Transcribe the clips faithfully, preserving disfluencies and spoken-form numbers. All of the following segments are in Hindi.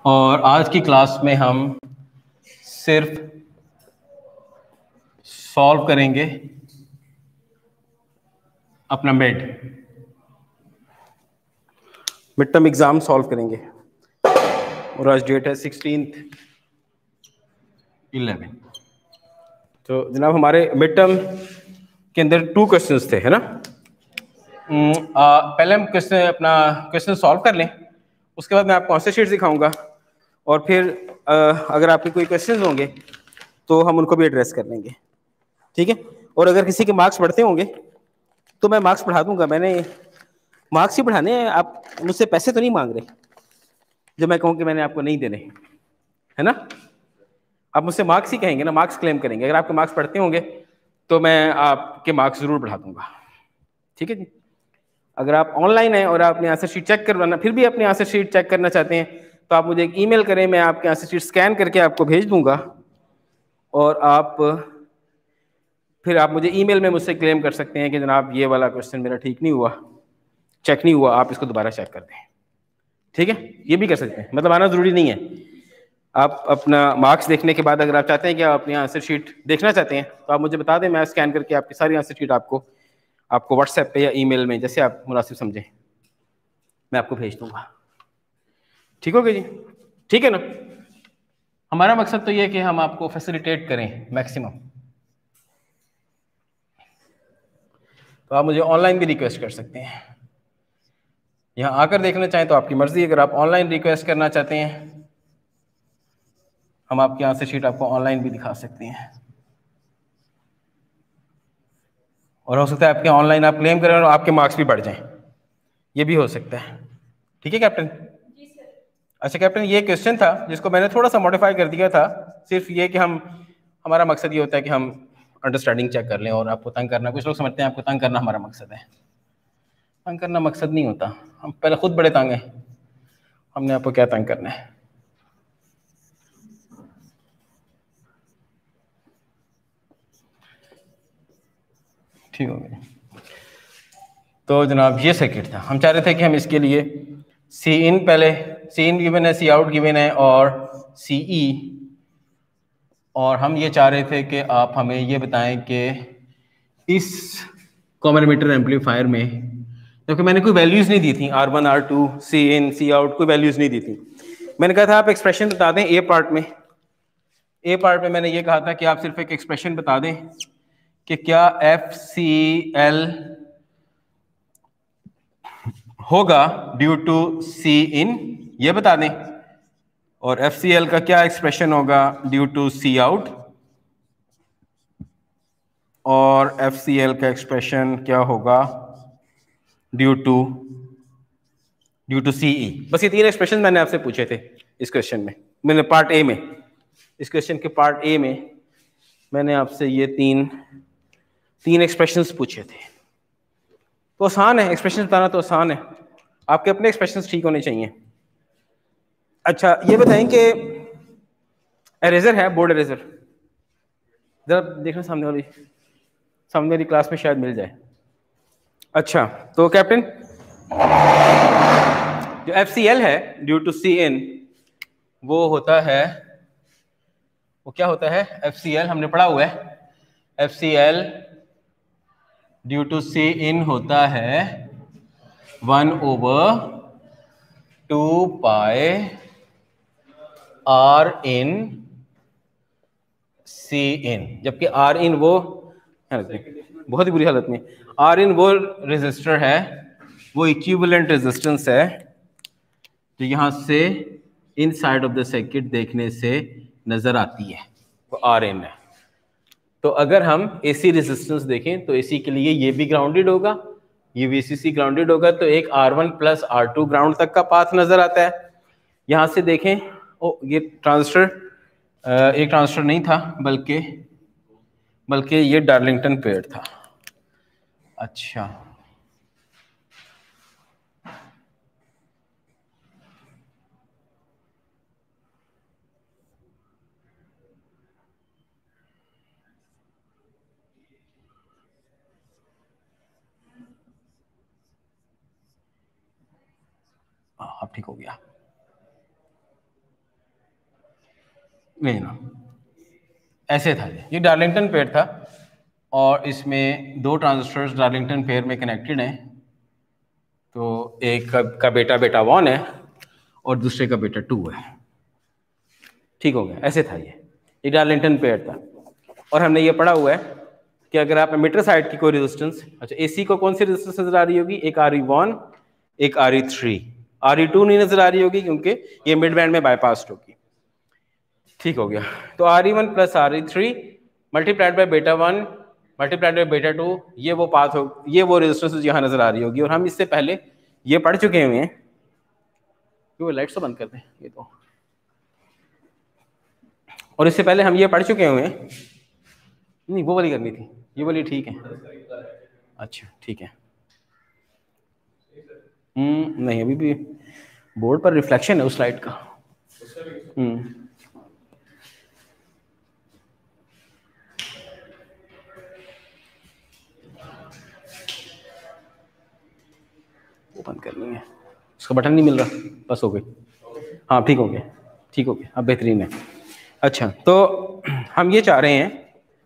और आज की क्लास में हम सिर्फ सॉल्व करेंगे अपना mid mid term exam solve करेंगे। और आज डेट है सिक्सटीन्थ इलेवन। तो जनाब हमारे मिड टर्म के अंदर टू क्वेश्चंस थे, है ना। हम्म, आ, पहले हम क्वेश्चन अपना क्वेश्चन सॉल्व कर लें, उसके बाद मैं आपको आंसर शीट दिखाऊंगा और फिर आ, अगर आपके कोई क्वेश्चंस होंगे तो हम उनको भी एड्रेस कर लेंगे, ठीक है। और अगर किसी के मार्क्स बढ़ते होंगे तो मैं मार्क्स बढ़ा दूंगा। मैंने मार्क्स ही बढ़ाने हैं, आप मुझसे पैसे तो नहीं मांग रहे जो मैं कहूँ कि मैंने आपको नहीं देने, है ना। आप मुझसे मार्क्स ही कहेंगे ना, मार्क्स क्लेम करेंगे। अगर आपके मार्क्स बढ़ते होंगे तो मैं आपके मार्क्स जरूर बढ़ा दूंगा, ठीक है जी। अगर आप ऑनलाइन हैं और आपने आंसर शीट चेक करवाना, फिर भी अपनी आंसर शीट चेक करना चाहते हैं तो आप मुझे एक ईमेल करें, मैं आपके आंसर शीट स्कैन करके आपको भेज दूंगा और आप फिर आप मुझे ईमेल में मुझसे क्लेम कर सकते हैं कि जनाब ये वाला क्वेश्चन मेरा ठीक नहीं हुआ, चेक नहीं हुआ, आप इसको दोबारा चेक कर दें, ठीक है। ये भी कर सकते हैं, मतलब आना जरूरी नहीं है। आप अपना मार्क्स देखने के बाद अगर आप चाहते हैं कि आप अपनी आंसर शीट देखना चाहते हैं तो आप मुझे बता दें, मैं स्कैन करके आपकी सारी आंसर शीट आपको आपको व्हाट्सएप पे या ईमेल में जैसे आप मुनासिब समझें मैं आपको भेज दूंगा, ठीक हो गया जी। ठीक है ना। हमारा मकसद तो ये है कि हम आपको फैसिलिटेट करें मैक्सिमम। तो आप मुझे ऑनलाइन भी रिक्वेस्ट कर सकते हैं, यहाँ आकर देखना चाहें तो आपकी मर्जी। अगर आप ऑनलाइन रिक्वेस्ट करना चाहते हैं हम आपकी आंसर शीट आपको ऑनलाइन भी दिखा सकते हैं, और हो सकता है आपके ऑनलाइन आप क्लेम करें और आपके मार्क्स भी बढ़ जाएं, ये भी हो सकता है, ठीक है कैप्टन। जी सर। अच्छा कैप्टन, ये क्वेश्चन था जिसको मैंने थोड़ा सा मॉडिफाई कर दिया था, सिर्फ ये कि हम हमारा मकसद ये होता है कि हम अंडरस्टैंडिंग चेक कर लें और आपको तंग करना, कुछ लोग समझते हैं आपको तंग करना हमारा मकसद है। तंग करना मकसद नहीं होता, हम पहले खुद बड़े तंग हैं, हमने आपको क्या तंग करना है। ठीक हो गया। तो जनाब ये सर्किट था, हम चाह रहे थे कि हम इसके लिए सी इन पहले सी इन गिवन है, सी आउट गिवन है और सी ई, और हम ये चाह रहे थे कि आप हमें ये बताएं कि इस कॉमन एमिटर एम्पलीफायर में, क्योंकि मैंने कोई वैल्यूज नहीं दी थी, R one R two C in C out कोई वैल्यूज नहीं दी थी। मैंने कहा था आप एक्सप्रेशन बता दें। ए पार्ट में ए पार्ट में मैंने ये कहा था कि आप सिर्फ एक एक्सप्रेशन बता दें कि क्या एफ सी एल होगा ड्यू टू सी इन, ये बता दें, और एफ सी एल का क्या एक्सप्रेशन होगा ड्यू टू सी आउट, और एफ सी एल का एक्सप्रेशन क्या होगा due to due to C E. बस ये तीन एक्सप्रेशन मैंने आपसे पूछे थे इस क्वेश्चन में, मैंने पार्ट ए में, इस क्वेश्चन के पार्ट ए में मैंने आपसे ये तीन तीन एक्सप्रेशंस पूछे थे। तो आसान है, एक्सप्रेशन बताना तो आसान है, आपके अपने एक्सप्रेशंस ठीक होने चाहिए। अच्छा ये बताएं कि एरेजर है, बोर्ड एरेजर, जरा देखना सामने वाली सामने वाली क्लास में शायद मिल जाए। अच्छा तो कैप्टन जो एफ सी एल है ड्यू टू सी इन, वो होता है, वो क्या होता है, एफ सी एल हमने पढ़ा हुआ है, F C L due to C in होता है one over two pi R in C in, जबकि आर इन वो बहुत ही बुरी हालत में, आर इन वो रेजिस्टर है, वो इक्विवेलेंट रेजिस्टेंस है जो यहां से inside of the circuit देखने से नजर आती है, वो आर इन है। तो अगर हम एसी रेजिस्टेंस देखें तो एसी के लिए ये भी ग्राउंडेड होगा, ये वीसीसी ग्राउंडेड होगा, तो एक R one plus R two ground तक का पाथ नजर आता है। यहां से देखें, ओ ये ट्रांजिस्टर एक ट्रांजिस्टर नहीं था बल्कि बल्कि ये डार्लिंगटन पेड़ था। अच्छा अब ठीक हो गया। नहीं ना, ऐसे था ये ये डार्लिंगटन पेयर था और इसमें दो ट्रांजिस्टर्स डार्लिंगटन पेयर में कनेक्टेड हैं। तो एक का, का बेटा बेटा वन है और दूसरे का बेटा टू है। ठीक हो गया, ऐसे था ये ये डार्लिंगटन पेयर था। और हमने ये पढ़ा हुआ है कि अगर आप एमिटर साइड की कोई रेजिस्टेंस, अच्छा एसी को कौन सी रेजिस्टेंस नजर आ रही होगी, एक आर ई वन एक R E three, R E two नहीं नजर आ रही होगी क्योंकि ये मिड बैंड में बाईपास्ड होगी। ठीक हो गया, तो R E one plus R E three multiplied by beta one multiplied by beta two, ये वो पाथ हो, ये वो रेजिस्टेंस यहाँ नजर आ रही होगी। और हम इससे पहले ये पढ़ चुके हुए हैं, क्यों लाइट्स तो बंद कर दें ये तो, और इससे पहले हम ये पढ़ चुके हुए हैं, नहीं वो वाली करनी थी, ये वाली ठीक है, अच्छा ठीक है। हम्म नहीं अभी भी बोर्ड पर रिफ्लेक्शन है उस लाइट का। हम्म वो बंद करनी है, उसका बटन नहीं मिल रहा, बस हो गई, हाँ ठीक हो गया, ठीक हो गया, अब बेहतरीन है। अच्छा तो हम ये चाह रहे हैं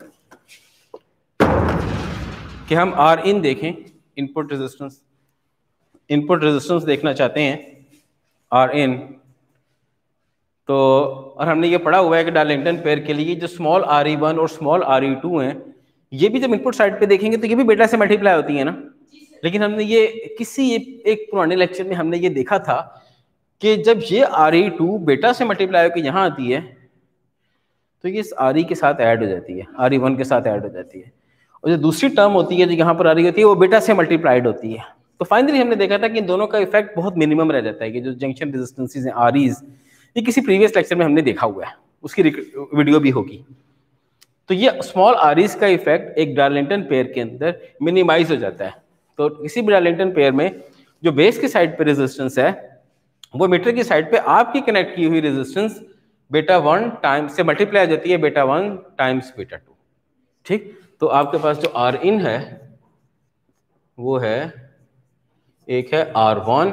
कि हम आर इन देखें, इनपुट रेजिस्टेंस, इनपुट रेजिस्टेंस देखना चाहते हैं आर इन। तो और हमने ये पढ़ा हुआ है कि डार्लिंगटन पेयर के लिए जो स्मॉल आर ई वन और स्मॉल आर ई टू हैं, ये भी जब इनपुट साइड पे देखेंगे तो ये भी बेटा से मल्टीप्लाई होती है ना। लेकिन हमने ये किसी एक पुराने लेक्चर में हमने ये देखा था कि जब ये आर ई टू बेटा से मल्टीप्लाई होकर यहाँ आती है तो ये इस आर ई के साथ ऐड हो जाती है, आर ई वन के साथ ऐड हो जाती है, और जो दूसरी टर्म होती है जो यहाँ पर आ रही होती है वो बेटा से मल्टीप्लाइड होती है। तो फाइनली हमने देखा था कि इन दोनों का इफेक्ट बहुत मिनिमम रह जाता है कि जो जंक्शन रेजिस्टेंसेस हैं आर ईज, ये किसी प्रीवियस लेक्चर में हमने देखा हुआ है, उसकी वीडियो भी होगी। तो ये स्मॉल आर ईज का इफेक्ट एक डार्लिंगटन पेयर के अंदर मिनिमाइज हो जाता है। तो किसी भी डार्लिंगटन पेयर में जो बेस की साइड पे रेजिस्टेंस है वो मीटर की साइड पे आपकी कनेक्ट की हुई रेजिस्टेंस बेटा वन टाइम्स से मल्टीप्लाई हो जाती है, बेटा वन टाइम्स बेटा टू। ठीक, तो आपके पास जो आर इन है वो है, एक है R one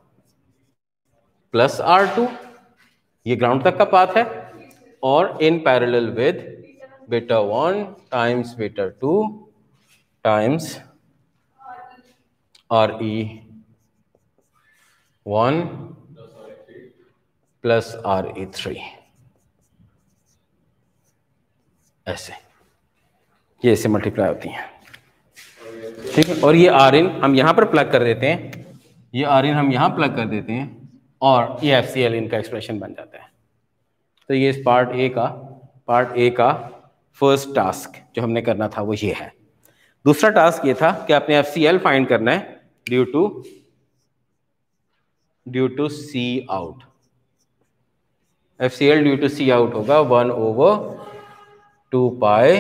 plus R two, ये ग्राउंड तक का पाथ है, और in parallel with beta one times beta two times R E one plus R E three, ऐसे ये ऐसे मल्टीप्लाई होती हैं। ठीक है, और ये आर इन हम यहां पर प्लग कर देते हैं, ये आर इन हम यहां प्लग कर देते हैं और ये एफ सी एल इनका एक्सप्रेशन बन जाता है। तो ये इस पार्ट ए का पार्ट ए का फर्स्ट टास्क जो हमने करना था वो ये है। दूसरा टास्क ये था कि आपने एफ सी एल फाइंड करना है due to due to C out. F C L due to C out होगा वन ओवर टू पाई,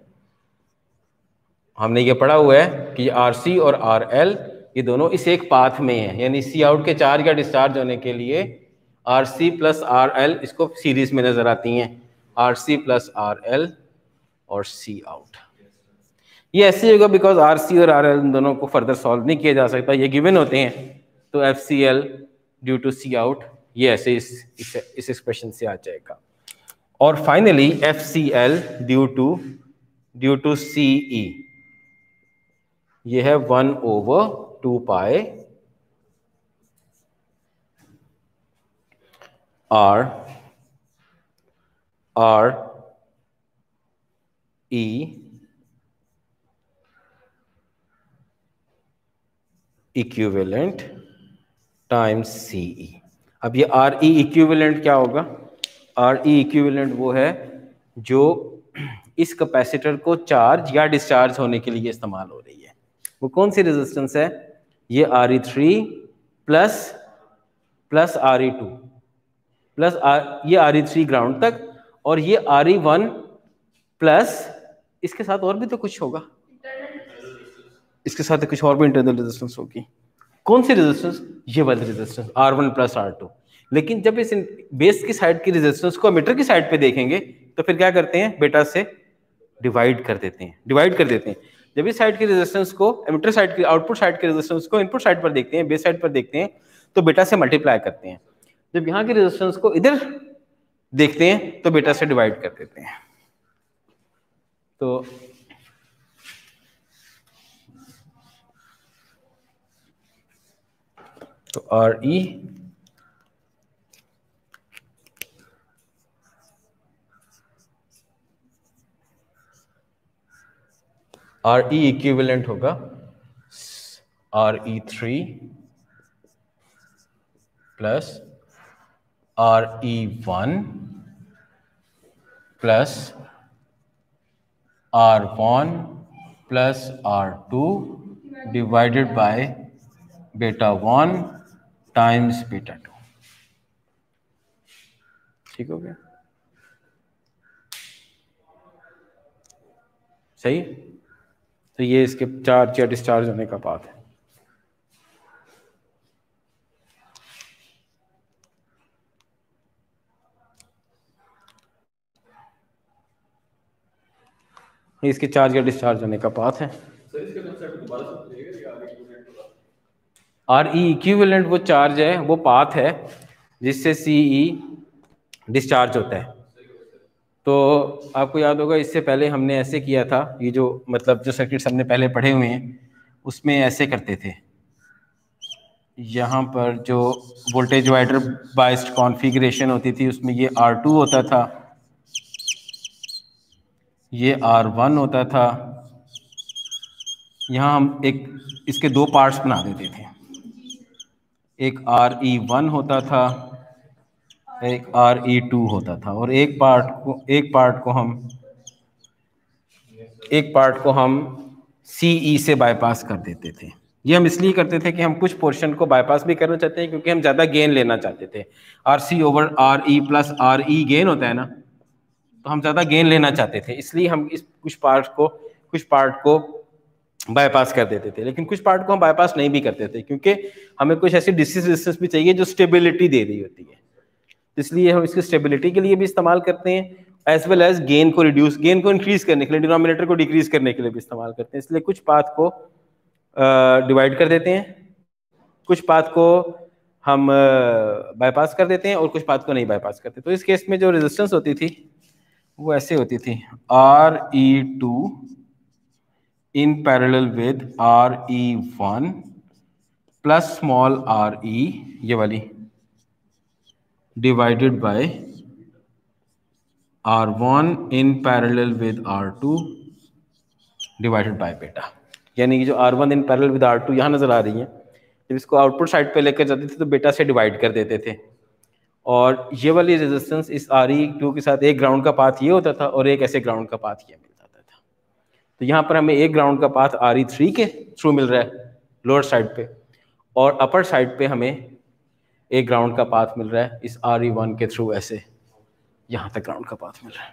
हमने ये पढ़ा हुआ है कि आर सी और आर एल ये दोनों इस एक पाथ में है, यानी सी आउट के चार्ज या डिस्चार्ज होने के लिए R C plus R L इसको सीरीज में नजर आती हैं, R C plus R L और सी आउट। ये ऐसे होगा बिकॉज आर सी और आर एल दोनों को फर्दर सॉल्व नहीं किया जा सकता, ये गिवन होते हैं। तो F C L due to C out ये ऐसे इस इस, इस एक्सप्रेशन से आ जाएगा। और finally F C L due to due to C E, ये है one over two pi R R E equivalent times C E. अब ये आर ई इक्विवेलेंट क्या होगा? आर ई इक्विवेलेंट वो है जो इस कैपेसिटर को चार्ज या डिस्चार्ज होने के लिए इस्तेमाल हो रही है। वो कौन सी रेजिस्टेंस है? ये R E three plus plus R E two plus R, ये आर ई थ्री ग्राउंड तक, और ये आर ई वन प्लस इसके साथ और भी तो कुछ होगा, इसके साथ कुछ और भी इंटरनल रेजिस्टेंस होगी। कौन सी रेजिस्टेंस? ये वाली resistance R one plus R two. लेकिन जब इस बेस की साइड की रेजिस्टेंस को एमिटर की साइड पे देखेंगे तो फिर क्या करते हैं? बेटा से डिवाइड कर देते हैं डिवाइड कर देते हैं जब इस साइड की रेजिस्टेंस को एमिटर साइड की आउटपुट साइड की रेजिस्टेंस को इनपुट साइड पर देखते हैं, बेस साइड पर देखते हैं, तो बेटा से मल्टीप्लाई करते हैं। जब यहाँ की रेजिस्टेंस को इधर देखते हैं तो बेटा से डिवाइड कर देते हैं। तो तो R E R E equivalent होगा R E three plus R E one plus R one plus R two divided by beta one times beta two. ठीक हो गया? सही। तो ये इसके चार्ज या डिस्चार्ज होने का पाथ है। इसके चार्ज या डिस्चार्ज होने का पाथ है। आर ई इक्विवेलेंट वो चार्ज है, वो पाथ है जिससे सी ई डिस्चार्ज होता है। तो आपको याद होगा इससे पहले हमने ऐसे किया था, ये जो मतलब जो सर्किट्स हमने पहले पढ़े हुए हैं उसमें ऐसे करते थे। यहाँ पर जो वोल्टेज डिवाइडर बायस्ड कॉन्फ़िगरेशन होती थी उसमें ये आर टू होता था, ये आर वन होता था। यहाँ हम एक इसके दो पार्ट्स बना देते थे, एक आर ई वन होता था, एक आर ई टू होता था, और एक पार्ट को एक पार्ट को हम एक पार्ट को हम सी ई से बाईपास कर देते थे। ये हम इसलिए करते थे कि हम कुछ पोर्शन को बाईपास भी करना चाहते हैं क्योंकि हम ज़्यादा गेन लेना चाहते थे। R C over R E plus R E gain होता है ना, तो हम ज़्यादा गेन लेना चाहते थे, इसलिए हम इस कुछ पार्ट को कुछ पार्ट को बाईपास कर देते थे। लेकिन कुछ पार्ट को हम बाईपास नहीं भी करते थे क्योंकि हमें कुछ ऐसी डिसी रेजिस्टेंस भी चाहिए जो स्टेबिलिटी दे रही होती है, इसलिए हम इसकी स्टेबिलिटी के लिए भी इस्तेमाल करते हैं, एज वेल एज गेन को रिड्यूस गेन को इंक्रीज करने के लिए, डिनोमिनेटर को डिक्रीज करने के लिए भी इस्तेमाल करते हैं। इसलिए कुछ पाथ को डिवाइड uh, कर देते हैं, कुछ पाथ को हम बाईपास uh, कर देते हैं और कुछ पाथ को नहीं बाईपास करते। तो इस केस में जो रेजिस्टेंस होती थी वो ऐसे होती थी, R E two in parallel with R E one plus small R E, ये वाली, divided by R one in parallel with R two divided by beta. यानी कि जो R one in parallel with R two यहाँ नजर आ रही है, जब इसको आउटपुट साइड पे लेकर जाते थे तो बेटा से डिवाइड कर देते थे, और ये वाली रेजिस्टेंस इस आर ई टू के साथ एक ग्राउंड का पाथ ये होता था और एक ऐसे ग्राउंड का पाथ ये मिल जाता था। तो यहाँ पर हमें एक ग्राउंड का पाथ आर ई थ्री के थ्रू मिल रहा है लोअर साइड पे, और अपर साइड पे हमें एक ग्राउंड का पाथ मिल रहा है इस आर ई वन के थ्रू, ऐसे यहाँ तक ग्राउंड का पाथ मिल रहा है।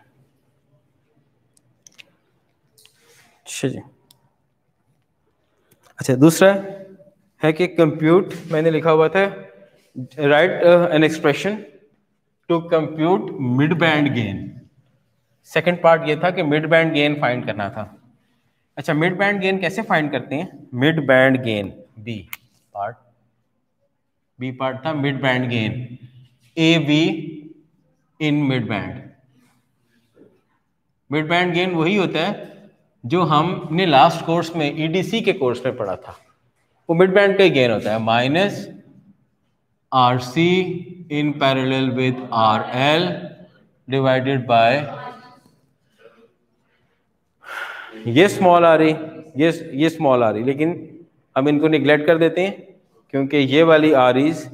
अच्छा जी। अच्छा, दूसरा है कि कंप्यूट, मैंने लिखा हुआ था write an expression to compute mid band gain. Second part ये था कि मिड बैंड गेन फाइंड करना था। अच्छा, मिड बैंड गेन कैसे फाइंड करते हैं? Mid band gain B part B part था mid band gain, A B in mid band. Mid band gain वही होता है जो हमने लास्ट कोर्स में ईडीसी के कोर्स में पढ़ा था, वो मिड बैंड का गेन होता है, minus R C in parallel with R L divided by ये स्मॉल आ रही, ये ये स्मॉल आ रही, लेकिन हम इनको निगलेक्ट कर देते हैं क्योंकि ये वाली आर ईज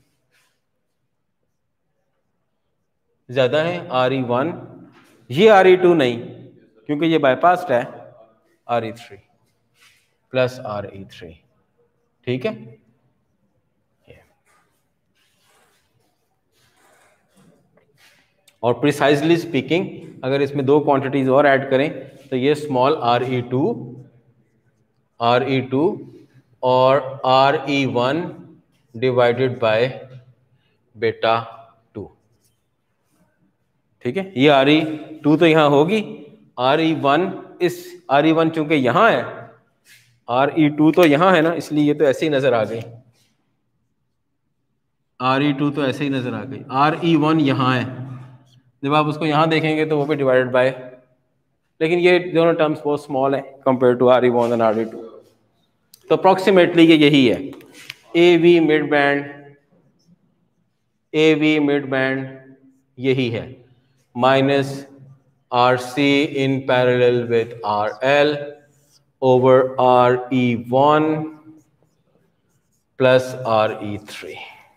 ज्यादा है, आर ई वन, ये आर ई टू नहीं क्योंकि ये बाईपास्ड है, R E three plus R E three. ठीक है, और प्रिसाइजली स्पीकिंग अगर इसमें दो क्वांटिटीज और ऐड करें तो ये small R E two R E two और R E one divided by beta two. ठीक है, ये आर ई टू तो यहां होगी, आर ई वन इस आर ई वन चूंकि यहां है, आर ई टू तो यहां है ना, इसलिए ये तो ऐसे ही नजर आ गई, आर ई टू तो ऐसे ही नजर आ गई, आर ई वन यहां है जब आप उसको यहाँ देखेंगे तो वो भी डिवाइडेड बाय, लेकिन ये दोनों टर्म्स बहुत स्मॉल है compare to R E one and R E two, तो अप्रॉक्सीमेटली ये यही है A V mid band, A V mid band यही है minus R C in parallel with R L over R E one plus R E three.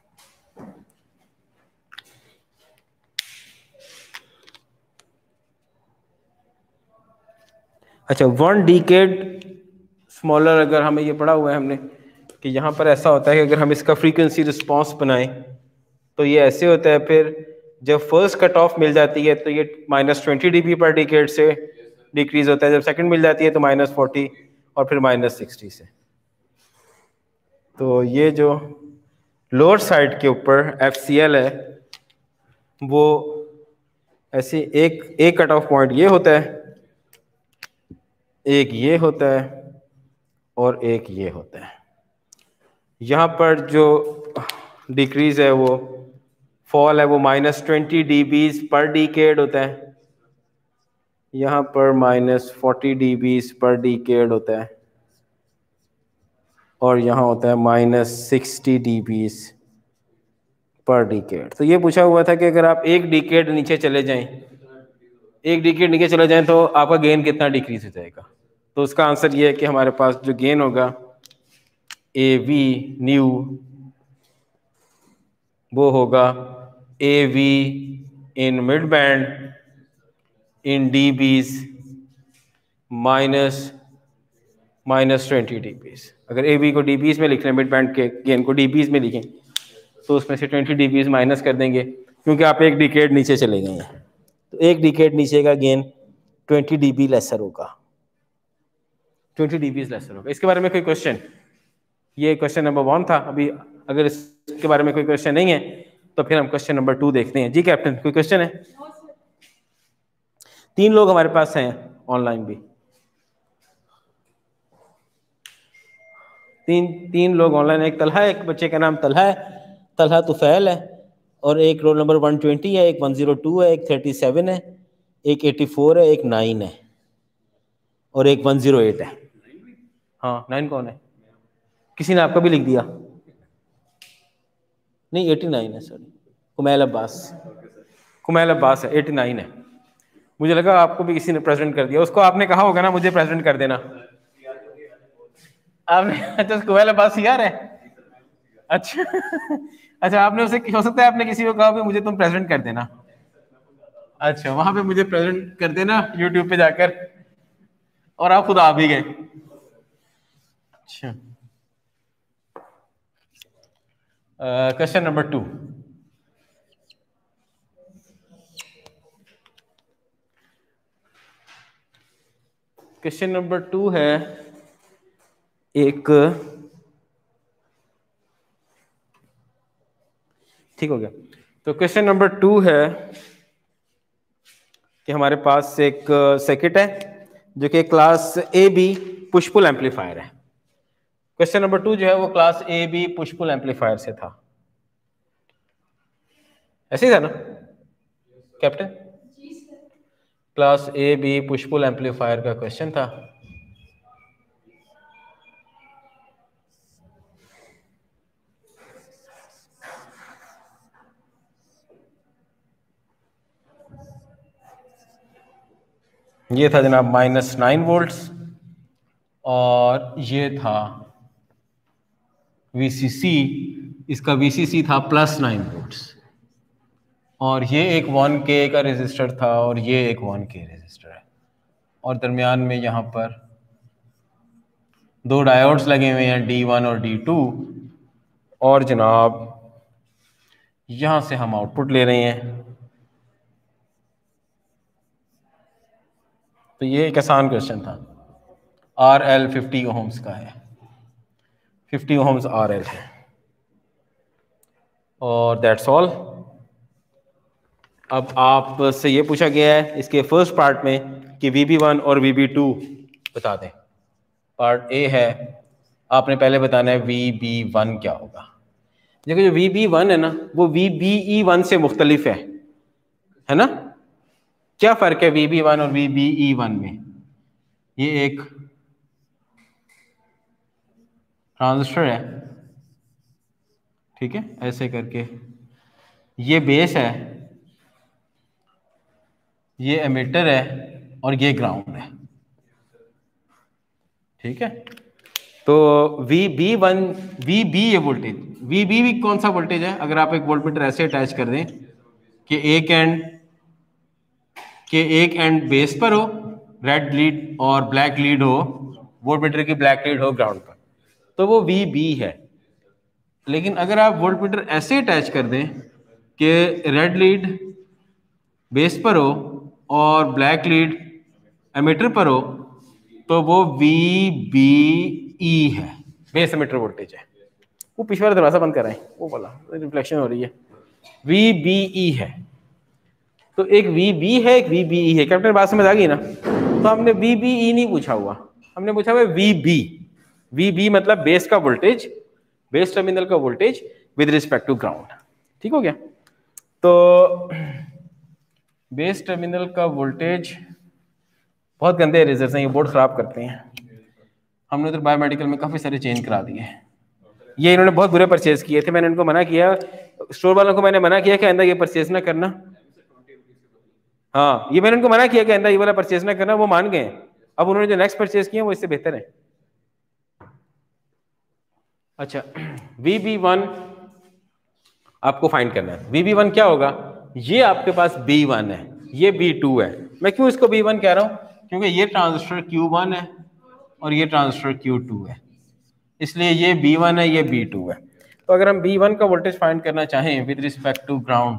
अच्छा, वन डिकेड स्मॉलर, अगर हमें ये पढ़ा हुआ है हमने कि यहाँ पर ऐसा होता है कि अगर हम इसका फ्रीक्वेंसी रिस्पांस बनाएं तो ये ऐसे होता है, फिर जब फर्स्ट कट ऑफ मिल जाती है तो ये माइनस ट्वेंटी डी बी पर डिकेड से डिक्रीज होता है, जब सेकंड मिल जाती है तो माइनस फोर्टी और फिर माइनस सिक्सटी से। तो ये जो लोअर साइड के ऊपर एफ सी एल है वो ऐसे एक एक कट ऑफ पॉइंट ये होता है, एक ये होता है और एक ये होता है। यहाँ पर जो डिक्रीज है वो फॉल है वो माइनस ट्वेंटी डी बीज पर डिकेड होता है, यहाँ पर माइनस फोर्टी डी बीज पर डिकेड होता है और यहाँ होता है माइनस सिक्सटी डी बीज पर डिकेड। तो ये पूछा हुआ था कि अगर आप एक डिकेड नीचे चले जाएं, एक डिकेड नीचे चले जाएं तो आपका गेन कितना डिक्रीज हो जाएगा। तो उसका आंसर ये है कि हमारे पास जो गेन होगा ए वी न्यू वो होगा A V in mid band in D Bs minus minus twenty D Bs. अगर ए वी को डी बीज में लिख रहे हैं, मिड बैंड के गेन को डी बीज में लिखें तो उसमें से ट्वेंटी डी बीज माइनस कर देंगे क्योंकि आप एक डिकेड नीचे चले गए हैं। तो एक डिकेड नीचे का gain twenty D B lesser होगा, ट्वेंटी डी बी लेसर होगा। इसके बारे में कोई क्वेश्चन? ये क्वेश्चन नंबर वन था। अभी अगर इसके बारे में कोई क्वेश्चन नहीं है तो फिर हम क्वेश्चन नंबर टू देखते हैं। जी कैप्टन, कोई क्वेश्चन है? तीन लोग हमारे पास हैं ऑनलाइन भी, तीन तीन लोग ऑनलाइन। एक तलहा है, एक बच्चे का नाम तलहा है, तलहा तुफैल है, और एक रोल नंबर वन ट्वेंटी है, एक वन जीरो टू है, एक थर्टी सेवन है, एक एटी फोर है, एक नाइन है और एक वन जीरो एट है। हाँ, नाइन कौन है? किसी ने आपका भी लिख दिया? नहीं, एटी नाइन है, सॉरी, कुमैल अब्बास, कुमैल अब्बास है, एटी नाइन है। मुझे लगा आपको भी किसी ने प्रेजेंट कर दिया। उसको आपने कहा होगा ना मुझे प्रेजेंट कर देना, आपने? अच्छा, कुमैल अब्बास यार है। अच्छा अच्छा, आपने उसे, हो सकता है आपने किसी को कहा भी मुझे तुम प्रेजेंट कर देना। अच्छा, वहां पे मुझे प्रेजेंट कर देना यूट्यूब पे जाकर, और आप खुद आ भी गए। अच्छा, question number two. Question number two है एक, ठीक हो गया। तो क्वेश्चन नंबर टू है कि हमारे पास एक सर्किट है जो कि class A B push pull amplifier है। क्वेश्चन नंबर टू जो है वो class A B push pull amplifier से था, ऐसे ही था ना captain? Class A B push pull amplifier का क्वेश्चन था। ये था जनाब माइनस नाइन वोल्ट्स और ये था वी सी सी, इसका वी सी सी था प्लस नाइन वोल्ट्स, और ये एक वन के का रेजिस्टर था और ये एक वन के रेजिस्टर है, और दरमियान में यहाँ पर दो डायोड्स लगे हुए हैं डी वन और डी टू, और जनाब यहाँ से हम आउटपुट ले रहे हैं। तो ये एक आसान क्वेश्चन था। आर एल फिफ्टी ओम्स का है, फिफ्टी ओम्स आर एल है, और दैट्स ऑल। अब आपसे ये पूछा गया है इसके फर्स्ट पार्ट में कि वी बी वन और वी बी टू बता दें। पार्ट ए है, आपने पहले बताना है वी बी वन क्या होगा। देखो, जो वी बी वन है ना वो वी बी ई वन से मुख्तलिफ है, है ना? क्या फर्क है वी बी वन और वी बी ई वन में? ये एक ट्रांजिस्टर है, ठीक है, ऐसे करके, ये बेस है, ये एमिटर है और ये ग्राउंड है, ठीक है। तो V B one, V B ये वोल्टेज, वी बी भी कौन सा वोल्टेज है? अगर आप एक वोल्टमीटर ऐसे अटैच कर दें कि एक एंड के एक एंड बेस पर हो, रेड लीड और ब्लैक लीड हो, वोल्टमीटर की ब्लैक लीड हो ग्राउंड पर, तो वो वी बी है। लेकिन अगर आप वोल्टमीटर ऐसे अटैच कर दें कि रेड लीड बेस पर हो और ब्लैक लीड एमिटर पर हो, तो वो वी बी ई है, बेस एमिटर वोल्टेज है। वो पिछले वाला दरवाजा बंद कर रहे हैं, वो वाला रिफ्लेक्शन हो रही है, वी बी ई है। तो एक वी बी है, एक वी बी ई है। कैप्टन बात समझ आ गई ना? तो हमने वी बी ई नहीं पूछा हुआ, हमने पूछा हुआ वी बी। वी बी मतलब बेस का वोल्टेज, बेस टर्मिनल का voltage with respect to ground. ठीक हो गया? तो बेस टर्मिनल का वोल्टेज, बहुत गंदे इरेजर्स हैं, ये बोर्ड खराब करते हैं। हमने तो बायोमेडिकल में काफी सारे चेंज करा दिए। ये इन्होंने बहुत बुरे परचेज किए थे, मैंने इनको मना किया, स्टोर वालों को मैंने मना किया कि आइंदा ये परचेज ना करना। हाँ, ये मैंने उनको मना किया कि आइंदा ये वाला परचेज ना करना, वो मान गए। अब उन्होंने जो नेक्स्ट परचेज किया वो इससे बेहतर है। अच्छा, वी बी वन आपको फाइंड करना है। वी बी वन क्या होगा? ये आपके पास बी वन है, ये बी टू है। मैं क्यों इसको बी वन कह रहा हूं? क्योंकि ये ट्रांजिस्टर क्यू वन है और ये ट्रांजिस्टर क्यू टू है, इसलिए ये बी वन है, ये बी टू है। तो अगर हम बी वन का वोल्टेज फाइंड करना चाहें विद रिस्पेक्ट टू ग्राउंड,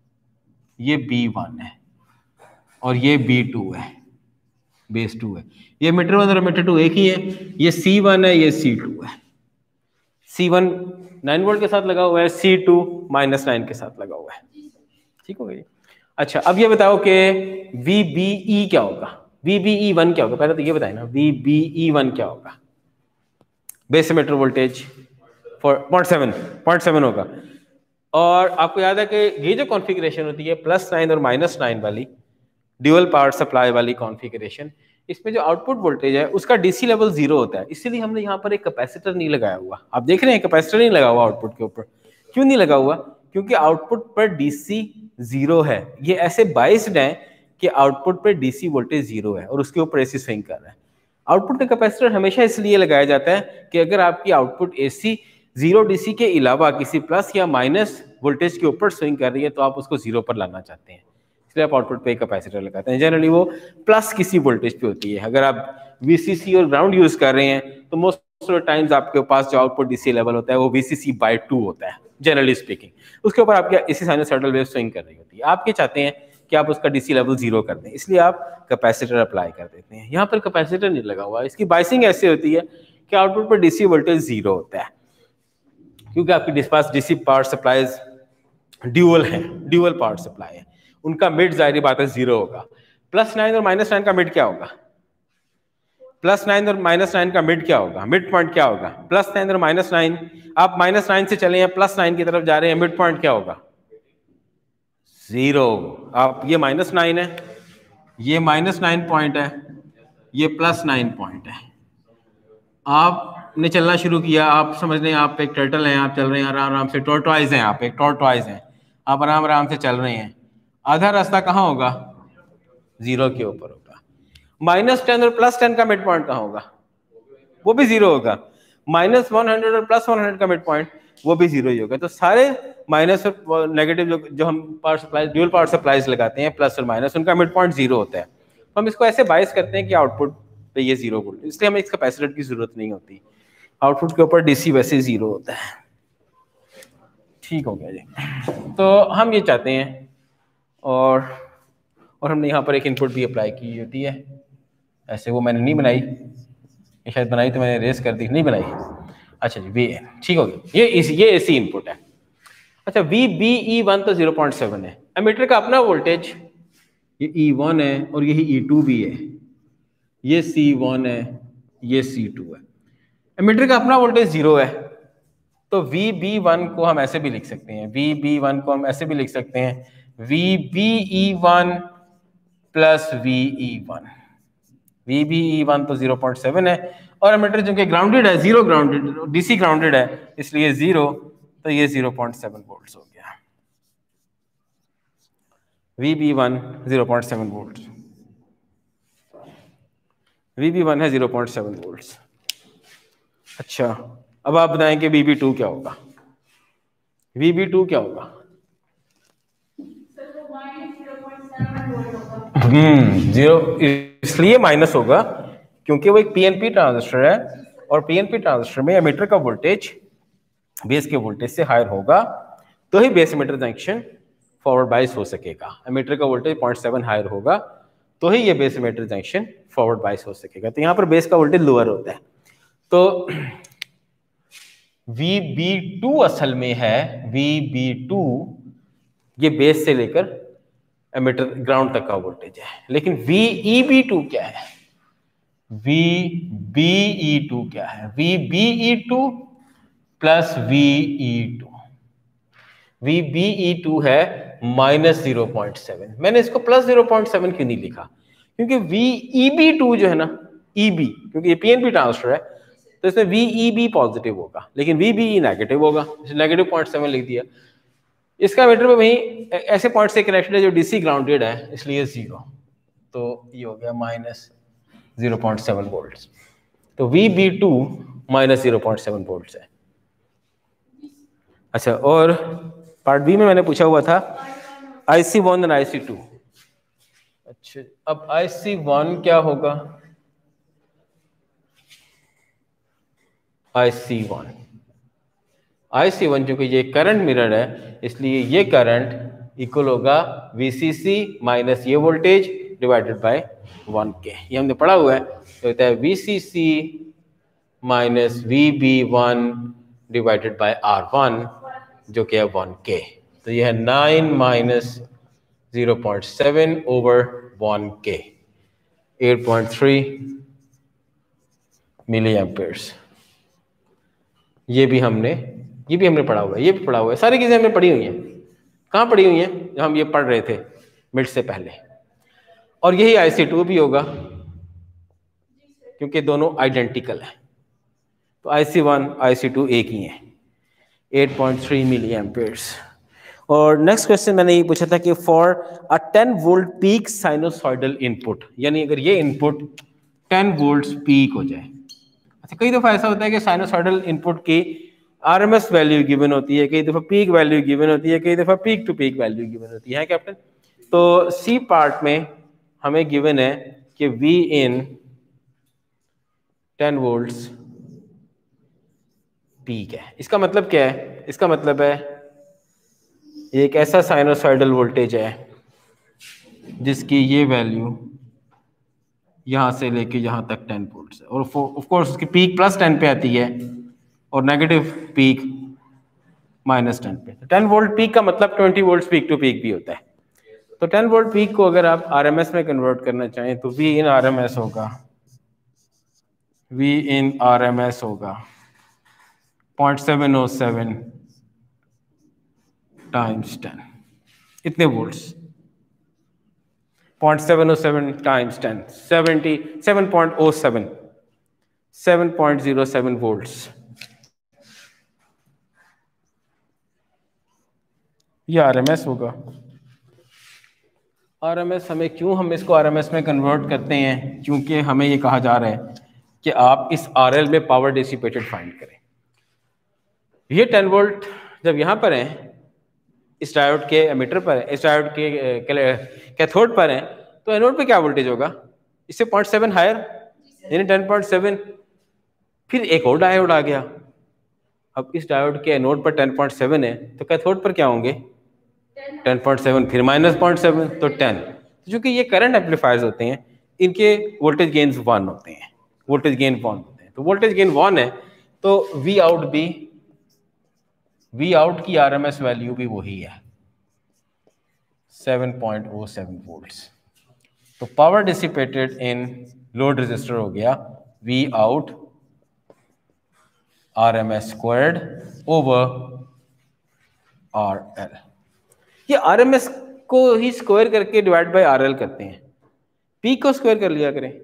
ये बी वन है और ये बी टू है, बेस टू है। ये मीटर वन और मीटर टू एक ही है, ये सी वन है, ये सी टू है। सी वन नाइन वोल्ट के साथ लगा हुआ है, सी टू माइनस नाइन के साथ लगा हुआ है। ठीक हो गया? अच्छा, अब ये बताओ कि वी बी ई क्या होगा? वी बी ई वन क्या होगा? पहले तो ये बताए ना, वी बी ई वन क्या होगा? Base meter voltage four point seven point seven होगा। और आपको याद है कि ये जो कॉन्फ़िगरेशन होती है प्लस नाइन और माइनस नाइन वाली, ड्यूअल पावर सप्लाई वाली कॉन्फ़िगरेशन, इसमें जो आउटपुट वोल्टेज है उसका डीसी लेवल जीरो होता है। इसीलिए हमने यहाँ पर एक कैपेसिटर नहीं लगाया हुआ। आप देख रहे हैं कैपेसिटर नहीं लगा हुआ आउटपुट के ऊपर। क्यों नहीं लगा हुआ? क्योंकि आउटपुट पर डीसी जीरो है। ये ऐसे बाइस्ड है कि आउटपुट पर डीसी वोल्टेज जीरो है और उसके ऊपर एसी स्विंग कर रहा है। आउटपुट का कैपेसिटर हमेशा इसलिए लगाया जाता है कि अगर आपकी आउटपुट एसी जीरो डीसी के अलावा किसी प्लस या माइनस वोल्टेज के ऊपर स्विंग कर रही है तो आप उसको जीरो पर लाना चाहते हैं, इसलिए आप आउटपुट पे कैपेसिटर लगाते हैं। जनरली वो प्लस किसी वोल्टेज पे होती है। अगर आप वीसीसी और ग्राउंड यूज कर रहे हैं तो मोस्ट ऑफ द टाइम्स आपके पास जो आउटपुट डीसी लेवल होता है वो वीसीसी बाय टू होता है जनरली स्पीकिंग। उसके ऊपर आपकी एसी साइनसॉइडल वेव स्विंग कर रही होती है। आप क्या चाहते हैं कि आप उसका डीसी लेवल जीरो कर दें, इसलिए आप कैपेसिटर अप्लाई कर देते हैं। यहाँ पर कैपेसिटर नहीं लगा हुआ। इसकी बाइसिंग ऐसे होती है कि आउटपुट पर डीसी वोल्टेज जीरो होता है, क्योंकि आपके पास डीसी पावर सप्लाईज ड्यूअल है, ड्यूअल पावर सप्लाई है, उनका मिड जाहिर बात है जीरो होगा। प्लस नाइन और माइनस नाइन का मिड क्या होगा? प्लस नाइन और माइनस नाइन का मिड क्या होगा? मिड पॉइंट क्या होगा? प्लस नाइन और माइनस नाइन, आप माइनस नाइन से चले हैं प्लस नाइन की तरफ जा रहे हैं, मिड पॉइंट क्या होगा? जीरो। आप ये माइनस नाइन है, ये माइनस नाइन पॉइंट है, ये प्लस नाइन पॉइंट है। आपने चलना शुरू किया, आप समझ लें आप एक टर्टल हैं, आप चल रहे हैं आराम आराम से, टॉर्टॉइज हैं, आप एक टॉर्टॉइज हैं, आप आराम आराम से चल रहे हैं। आधा रास्ता कहाँ होगा? जीरो के ऊपर होगा। माइनस टेन और प्लस टेन का मिड पॉइंट कहाँ होगा? वो भी जीरो होगा। माइनस वन हंड्रेड और प्लस वन हंड्रेड का मिड पॉइंट वो भी जीरो ही होगा। तो सारे माइनस और नेगेटिव जो जो हम power supply dual power supplies लगाते हैं प्लस और माइनस, उनका मिड पॉइंट जीरो होता है। तो हम इसको ऐसे बाइस करते हैं कि आउटपुट पे ये जीरो वोल्ट, इसलिए हमें इस कैपेसिटर की जरूरत नहीं होती। आउटपुट के ऊपर डीसी वैसे जीरो होता है। ठीक हो गया जी। तो हम ये चाहते हैं, और और हमने यहाँ पर एक इनपुट भी अप्लाई की होती है ऐसे, वो मैंने नहीं बनाई, ये शायद बनाई तो मैंने रेस कर दी, नहीं बनाई। अच्छा जी, वी ए, ठीक हो गया। ये इस ये एसी इनपुट है। अच्छा, वी बी ई वन तो जीरो पॉइंट सेवन है। एमीटर का अपना वोल्टेज ये ई वन है और यही ई टू भी है, ये सी वन है, ये सी टू है। एमीटर का अपना वोल्टेज जीरो है, तो वी बी वन को हम ऐसे भी लिख सकते हैं, वी बी वन को हम ऐसे भी लिख सकते हैं, V B E one plus V E one. V B E one तो ज़ीरो पॉइंट सेवन है और एमिटर जो कि ग्राउंडेड है, जीरो ग्राउंडेड, डीसी ग्राउंडेड है, इसलिए जीरो, तो ये ज़ीरो पॉइंट सेवन वोल्ट्स हो गया। V B one zero point seven volt, V B one है ज़ीरो पॉइंट सेवन वोल्ट्स। अच्छा, अब आप बताएं कि वी बी टू क्या होगा? वी बी टू क्या होगा? हम्म जीरो इसलिए माइनस होगा क्योंकि वो एक पीएनपी ट्रांजिस्टर है और पीएनपी ट्रांजिस्टर में एमिटर का वोल्टेज बेस के वोल्टेज से हायर होगा तो ही base emitter junction forward bias हो सकेगा। एमिटर का voltage zero point seven higher होगा तो ही ये base emitter junction forward bias हो सकेगा। तो यहाँ पर बेस का वोल्टेज लोअर होता है। तो वी बी टू असल में है, वी बी टू ये बेस से लेकर एमिटर ग्राउंड तक का वोल्टेज है। लेकिन वी ई बी टू क्या है? वी बी ई टू क्या है? V B E two plus V E two, V B E two है माइनस जीरो पॉइंट सेवन। मैंने इसको प्लस जीरो पॉइंट सेवन क्यों नहीं लिखा? क्योंकि वी ई बी टू जो है ना, ई बी, क्योंकि ये पीएनपी ट्रांजिस्टर है तो इसमें वी ई बी पॉजिटिव होगा लेकिन वी बी ई नेगेटिव होगा, नेगेटिव पॉइंट सेवन लिख दिया। इसका मीटर में वही ऐसे पॉइंट से कनेक्टेड है जो डीसी ग्राउंडेड है, इसलिए जीरो, तो ये हो गया minus zero point seven volt. तो V B two minus zero point seven volt है। अच्छा, और पार्ट बी में मैंने पूछा हुआ था आई सी वन और आई सी टू। अच्छा, अब आई सी वन क्या होगा? आई सी वन आई सी वन क्योंकि ये करंट मिरर है इसलिए ये करंट इक्वल होगा वी सी सी माइनस ये voltage divided by one K. ये हमने पढ़ा हुआ है, तो होता है V C C minus V B one divided by R one जो कि है वन के। तो ये है nine minus zero point seven over one K, eight point three milliamperes. ये भी हमने ये भी हमने पढ़ा हुआ है, ये भी पढ़ा हुआ है, सारी चीजें हमने पढ़ी हुई हैं। कहाँ पढ़ी हुई हैं? जब हम ये पढ़ रहे थे मिड से पहले। और यही आई सी टू भी होगा क्योंकि दोनों आइडेंटिकल हैं। तो आई C one I C to एक ही है, eight point three milliamperes. और नेक्स्ट क्वेश्चन मैंने ये पूछा था कि for a ten volt peak sinusoidal input, यानी अगर ये इनपुट टेन वोल्ट्स पीक हो जाए। अच्छा, कई दफा ऐसा होता है कि साइनोसॉइडल इनपुट की आरएमएस वैल्यू गिवन होती है, कई दफा पीक वैल्यू गिवन होती है, कई दफा peak to peak value given होती है कैप्टन। तो सी पार्ट में हमें गिवन है कि V in ten volts peak है। इसका मतलब क्या है? इसका मतलब है एक ऐसा साइनोसॉइडल वोल्टेज है जिसकी ये वैल्यू यहां से लेके यहां तक टेन वोल्ट्स है और ऑफ कोर्स उसकी पीक प्लस टेन पे आती है और नेगेटिव पीक माइनस टेन पे। टेन वोल्ट पीक का मतलब twenty volt peak to peak भी होता है। तो टेन वोल्ट पीक को अगर आप आरएमएस में कन्वर्ट करना चाहें तो V इन आरएमएस होगा, V इन आरएमएस होगा point seven o seven times ten, इतने volts, point seven o seven times ten, seventy seven point o seven, seven point zero seven volts. ये आरएमएस होगा। आरएमएस हमें क्यों हम इसको आरएमएस में कन्वर्ट करते हैं? क्योंकि हमें ये कहा जा रहा है कि आप इस आरएल में पावर डिसिपेटेड फाइंड करें। ये टेन वोल्ट जब यहाँ पर है, इस डायोड के एमीटर पर है, इस डायोड के कैथोड पर है, तो एनोड पे क्या वोल्टेज होगा? इससे पॉइंट सेवन हायर, यानी टेन पॉइंट सेवन। फिर एक और डायोड आ गया, अब इस डायोड के एनोड पर टेन पॉइंट सेवन है तो कैथोड पर क्या होंगे? टेन पॉइंट सेवन, फिर माइनस पॉइंट सेवन, तो टेन। क्योंकि ये करंट एम्पलीफायर्स होते हैं, इनके वोल्टेज गेन्स वन होते हैं, वोल्टेज गेन वन होते हैं। तो वोल्टेज गेन वन है तो वी आउट भी, वी आउट की आरएमएस वैल्यू भी वही है, seven point o seven volts. तो power dissipated in load resistor हो गया V out R M S squared over R L. ये आर एम एस को ही स्क्वायर करके डिवाइड बाय आर एल करते हैं। पीक को स्क्वायर कर लिया करें।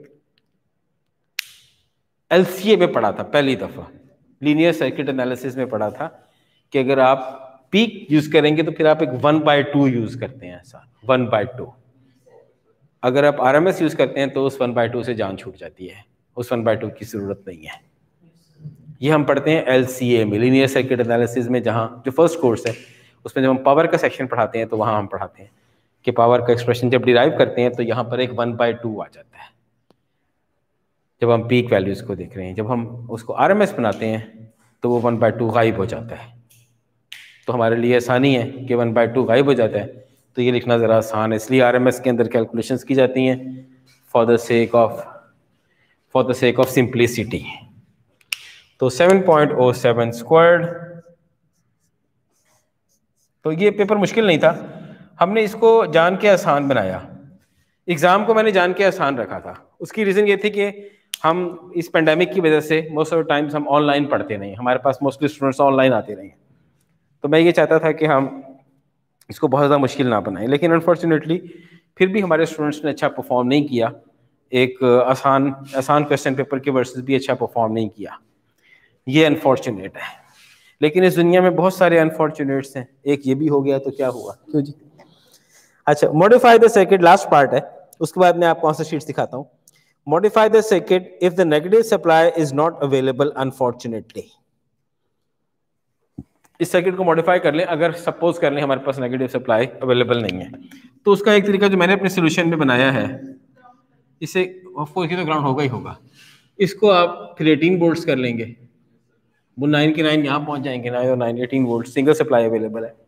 एलसीए में पढ़ा था पहली दफा, लीनियर सर्किट एनालिसिस में पढ़ा था कि अगर आप पीक यूज करेंगे तो फिर आप एक वन बाय टू यूज करते हैं, ऐसा वन बाय टू। अगर आप आरएमएस यूज करते हैं तो उस वन बाय टू से जान छूट जाती है, उस वन बाय टू की जरूरत नहीं है। ये हम पढ़ते हैं एलसीए में, लीनियर सर्किट एनालिसिस में, जहाँ जो फर्स्ट कोर्स है उसमें जब हम पावर का सेक्शन पढ़ाते हैं तो वहाँ हम पढ़ाते हैं कि पावर का एक्सप्रेशन जब डिराइव करते हैं तो यहाँ पर एक वन बाय टू आ जाता है जब हम पीक वैल्यूज को देख रहे हैं। जब हम उसको आरएमएस बनाते हैं तो वो वन बाय टू गायब हो जाता है। तो हमारे लिए आसानी है कि वन बाय टू गायब हो जाता है तो ये लिखना ज़रा आसान है, इसलिए आरएमएस के अंदर कैलकुलेशंस की जाती हैं for the sake of for the sake of simplicity. तो seven point o seven squared, तो ये पेपर मुश्किल नहीं था, हमने इसको जान के आसान बनाया। एग्ज़ाम को मैंने जान के आसान रखा था, उसकी रीज़न ये थी कि हम इस पेंडेमिक की वजह से मोस्ट ऑफ द टाइम्स हम ऑनलाइन पढ़ते नहीं, हमारे पास मोस्टली स्टूडेंट्स ऑनलाइन आते रहे, तो मैं ये चाहता था कि हम इसको बहुत ज़्यादा मुश्किल ना बनाएं। लेकिन अनफॉर्चुनेटली फिर भी हमारे स्टूडेंट्स ने अच्छा परफॉर्म नहीं किया, एक आसान आसान क्वेश्चन पेपर के वर्सेस भी अच्छा परफॉर्म नहीं किया, ये अनफॉर्चुनेट है। लेकिन इस दुनिया में बहुत सारे अनफॉर्चुनेट्स हैं, एक ये भी हो गया तो क्या हुआ, क्यों जी। अच्छा, modify the circuit last part है, उसके बाद मैं आपको आंसर शीट्स दिखाता हूँ। Modify the circuit if the negative supply is not available unfortunately. इस सर्किट को मॉडिफाई कर लें, अगर सपोज कर लें हमारे पास नेगेटिव सप्लाई अवेलेबल नहीं है, तो उसका एक तरीका जो मैंने अपने सोल्यूशन में बनाया है, इसे ऑफकोर्स ये तो ग्राउंड होगा ही होगा, इसको आप फिर एटीन वोल्ट्स कर लेंगे, वो नाइन के नाइन यहाँ पहुंच जाएंगे, नाइन और nine eighteen volt single supply available है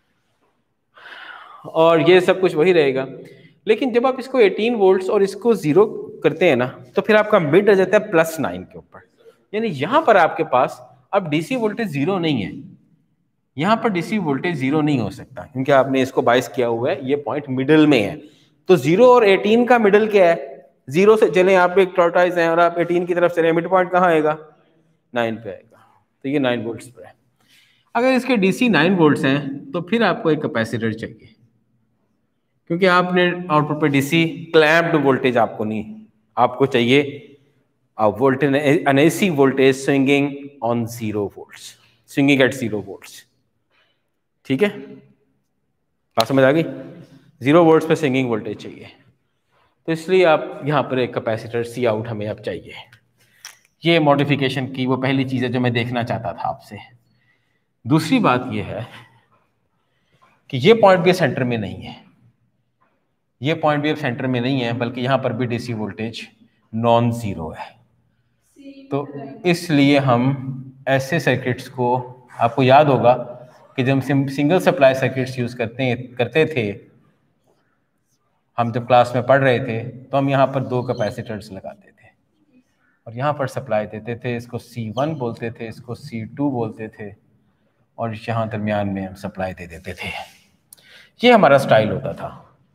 और ये सब कुछ वही रहेगा। लेकिन जब आप इसको एटीन वोल्ट्स और इसको जीरो करते हैं ना, तो फिर आपका मिड आ जाता है प्लस नाइन के ऊपर, यानी यहाँ पर आपके पास अब डीसी वोल्टेज जीरो नहीं है, यहाँ पर डीसी वोल्टेज जीरो नहीं हो सकता क्योंकि आपने इसको बाइस किया हुआ है, ये पॉइंट मिडिल में है। तो जीरो और एटीन का मिडिल क्या है, जीरो से चले आप एक टॉर्टॉइस हैं और आप एटीन की तरफ चले, मिड पॉइंट कहाँ आएगा, नाइन पे आएगा, तो ये नाइन वोल्ट्स पर है। अगर इसके डीसी नाइन वोल्ट्स हैं तो फिर आपको एक कैपेसिटर चाहिए, क्योंकि आपने आउटपुट पे डीसी क्लैम्प्ड वोल्टेज आपको नहीं, आपको चाहिए voltage an AC voltage swinging on zero volts, swinging at zero volts. ठीक है, बात समझ आ गई, जीरो वोल्ट्स पे स्विंगिंग वोल्टेज चाहिए, तो इसलिए आप यहाँ पर एक कैपेसिटर सी आउट हमें अब चाहिए। ये मॉडिफिकेशन की वो पहली चीज़ है जो मैं देखना चाहता था आपसे। दूसरी बात ये है कि ये पॉइंट भी सेंटर में नहीं है, ये पॉइंट भी अब सेंटर में नहीं है, बल्कि यहाँ पर भी डीसी वोल्टेज नॉन जीरो है। तो इसलिए हम ऐसे सर्किट्स को, आपको याद होगा कि जब हम सिंगल सप्लाई सर्किट्स यूज करते हैं करते थे, हम जब क्लास में पढ़ रहे थे तो हम यहाँ पर दो कैपेसिटर्स लगाते थे और यहाँ पर सप्लाई देते थे, इसको सी वन बोलते थे, इसको सी टू बोलते थे, और यहाँ दरमियान में हम सप्लाई दे देते थे। ये हमारा स्टाइल होता था,